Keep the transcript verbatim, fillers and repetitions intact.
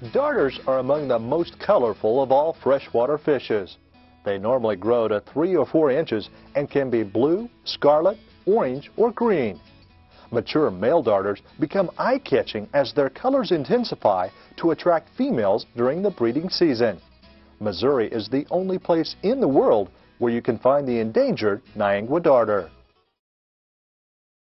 Darters are among the most colorful of all freshwater fishes. They normally grow to three or four inches and can be blue, scarlet, orange, or green. Mature male darters become eye-catching as their colors intensify to attract females during the breeding season. Missouri is the only place in the world where you can find the endangered Niangua Darter.